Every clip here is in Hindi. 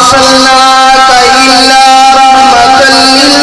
अरसलनाका इल्ला रहमतल लिल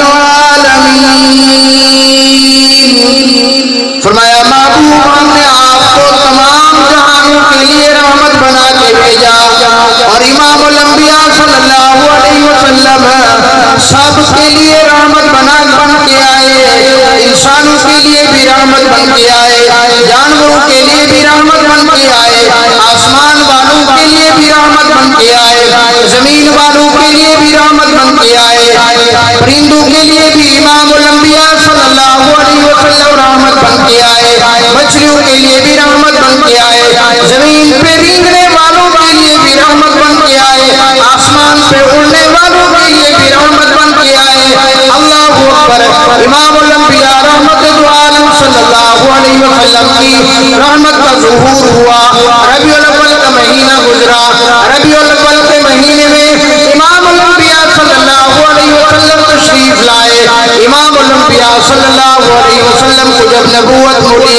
आलमीन। फरमाया महबूब हमने आपको तमाम जहानों के लिए रहमत बना के भेजा। और इमामुल अंबिया सल्लल्लाहु अलैहि वसल्लम सब के लिए रहमत बन के आए। इंसानों के लिए भी रहमत बन के आए, जानवरों के लिए भी रहमत बन के आए, आसमान वालों के लिए भी रहमत बन के आए, जमीन वालों के लिए भी रहमत बन के आए, परिंदों के लिए भी इमामुल अंबिया सल्लल्लाहु अलैहि वसल्लम रहमत बन के आए, मछलियों के लिए भी रहमत बन के आए, जमीन पे रेंगने वालों के लिए भी रहमत बन के आए, आसमान पे उड़ने वालों के लिए भी रहमत बन के आए। अल्लाहु अकबर। इमामुल अंबिया रहमत दो आलम सल्लल्लाहु अलैहि वसल्लम की रहमत का ज़ुहूर हुआ। रबीउल अव्वल का महीना गुजरा। रबीउल अव्वल के महीने में इमामुल अंबिया सल्लल्लाहु अलैहि वसल्लम तशरीफ लाए। इमामुल अंबिया सल्लल्लाहु अलैहि वसल्लम को जब नबूवत मिली,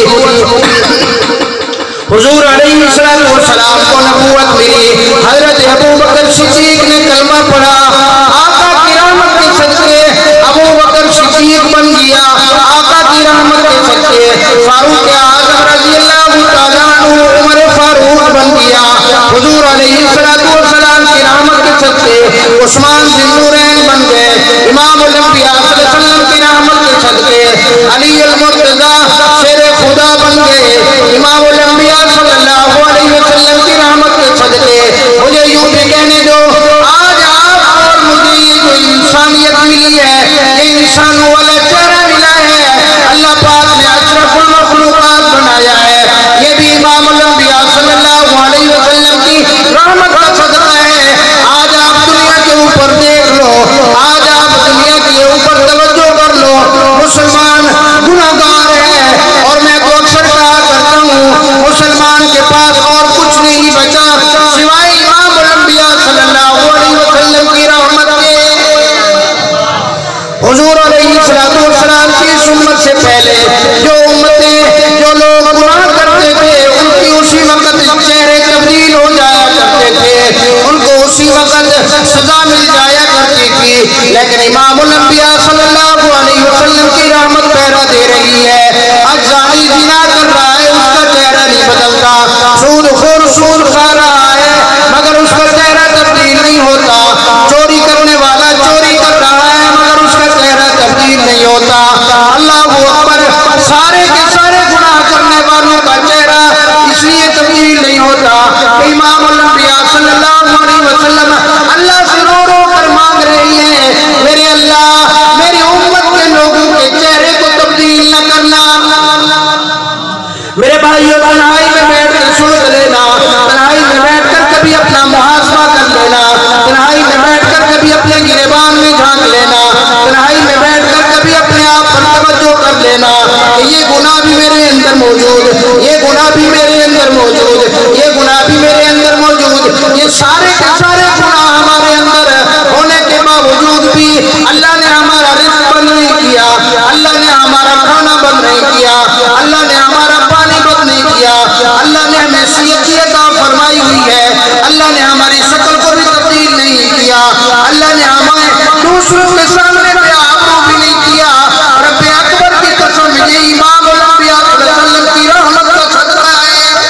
हुजूर अलैहिस्सलातु वस्सलाम को नबूवत मिली, हजरत अबू बकर सिद्दीक ने कलमा पढ़ा। आका की रहमत के सदके अबू बकर सिद्दीक बन गया। आका की रहमत के सदके फारूक आज़म रज़ियल्लाहु ताला अन्हु उमर फारूक बन गया। हुजूर अलैहिस्सलातु वस्सलाम की रहमत के सदके उस्मान ज़िन्नुरैन बन गए। इमामुल अंबिया सल्लल्लाहु अलैहि वसल्लम की रहमत के सदके अली अल मुर्तज़ा शेरे खुदा बन गए। इमामुल अंबिया सल्लल्लाहु अलैहि वसल्लम की रहमत के सदके मुझे यूं भी कहने दो, आज आप और मुझे ये जो इंसानियत मिली है, ये इंसानों वाला चेहरा मिला है, अल्लाह पाक ने अशरफुल मखलूकात बनाया है, ये भी इमामुल अंबिया सल्लल्लाहु अलैहि वसल्लम की रहमत का सदका है। आज आप दुनिया के ऊपर देख लो, आज आप दुनिया के ऊपर तवज्जो कर लो, मुसलमान गुनाहगार है। और मैं तो अक्सर कहा करता हूँ, मुसलमान के पास और कुछ नहीं बचा सिवाय इमामुल अंबिया सल्लल्लाहु अलैहि वसल्लम की रहमत के। हुजूर अलैहिस्सलातु वस्सलाम की उम्मत से पहले जो उम्मतें, जो लोग गुनाह करते थे, उनकी उसी वक्त चेहरे तब्दील हो जाया करते थे, उनको उसी वक्त सजा मिल जाया करती थी। लेकिन इमामुल अंबिया सल्लल्लाहु अलैहि वसल्लम की रहमत पहरा दे रही है। आज ज़ानी ज़िना कर रहा है, उसका चेहरा नहीं बदलता। सूदखोर सूद खा रहा है मगर उसका चेहरा तब्दील नहीं होता। चोरी करने वाला चोरी कर रहा है मगर उसका चेहरा तब्दील नहीं होता। अल्लाहू अकबर। सारे के सारे गुनाह करने वालों का चेहरा इसलिए तब्दील नहीं होता कि इमामुल अंबिया सल्लल्लाहु अलैहि वसल्लम अल्लाह से रो रो कर मांग रही है, मेरे अल्लाह मेरी उम्मत के लोगों के चेहरे को तब्दील न करना। मेरे भाइयों, तन्हाई में बैठकर सुन लेना, तन्हाई में बैठकर कभी अपना मुहासबा कर लेना, तन्हाई में बैठकर कभी अपने गिरेबान में झांक लेना, तन्हाई में बैठकर कभी अपने आप पर तवज्जो कर लेना कि ये गुनाह भी मेरे अंदर मौजूद, ये गुनाह भी मेरे अंदर मौजूद, ये गुनाह भी मेरे अंदर मौजूद। ये सारे के सारे गुनाह हमारे अंदर होने के बावजूद भी अल्लाह ने हमारा रिज़्क़ बंद नहीं किया, अल्लाह ने हमारा खाना बंद नहीं किया, अल्लाह ने हमारा पानी बंद नहीं किया, अल्लाह ने हमें सेहत अता फरमाई हुई है, अल्लाह ने हमारी शक्ल को भी तब्दील नहीं किया, अल्लाह ने हमें दूसरों के सामने बेआबरू भी नहीं किया। रब्बे अकबर की कसम, ये इमामुल अंबिया सल्लल्लाहु अलैहि वसल्लम की रहमत का सदका है।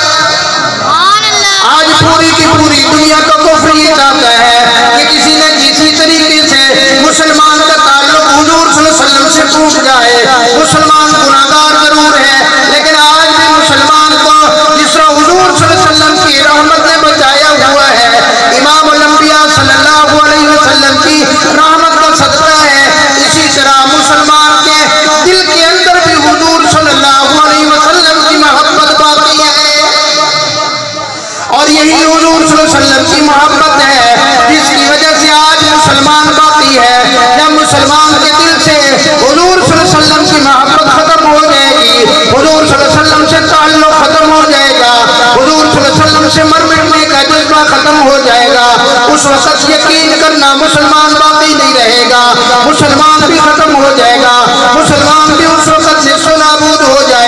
आज पूरी की पूरी दुनिया का कुफ्र ये चाहता है कि किसी न किसी तरीके से मुसलमान का ताल्लुक हुजूर सल्लल्लाहु अलैहि वसल्लम से टूट जाए। मुसलमान गुनाहगार जरूर है, लेकिन आज भी मुसलमान को जिस तरह हुजूर सल्लल्लाहु अलैहि वसल्लम की रहमत ने बचाया हुआ है, इमामुल अंबिया सल्लल्लाहु अलैहि वसल्लम की रहमत का सदका है, इसी तरह मुसलमान के दिल के अंदर भी हुजूर सल्लल्लाहु अलैहि वसल्लम की मोहब्बत बाकी है। और यही हुजूर सल्लल्लाहु अलैहि वसल्लम की मोहब्बत है जिसकी वजह से आज मुसलमान बाकी है। जब मुसलमान के दिल से हुजूर सल्लल्लाहु अलैहि वसल्लम की मोहब्बत खत्म हो जाएगी, हुजूर सल्लल्लाहु अलैहि वसल्लम से ताल्लुक खत्म हो जाएगा, हुजूर सल्लल्लाहु अलैहि वसल्लम से मर मिटने का जज्बा खत्म हो जाएगा, उस वक्त यकीन करना मुसलमान बाकी नहीं रहेगा, मुसलमान भी खत्म हो जाएगा, मुसलमान भी उस वक्त से नाबूद हो जाएगा।